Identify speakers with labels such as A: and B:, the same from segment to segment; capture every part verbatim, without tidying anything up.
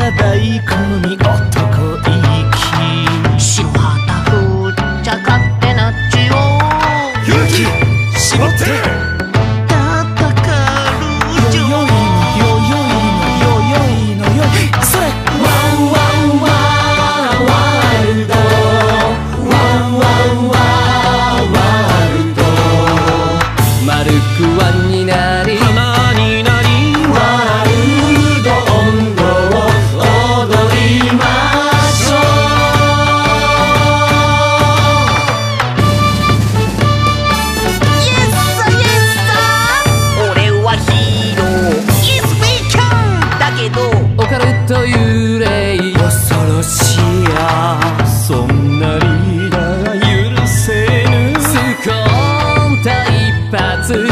A: は大根に男意気
B: 白旗振っちゃ勝手な血を
C: 勇気絞って
A: 湾になり
C: 花になり
A: ワールド音頭を踊りましょ
B: イエスサイエスサ俺はヒーロー Yes we can だけど
A: うオカルト幽霊恐ろしやそんなリーダーが許せぬスコーンと一発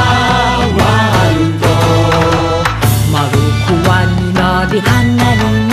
A: 花に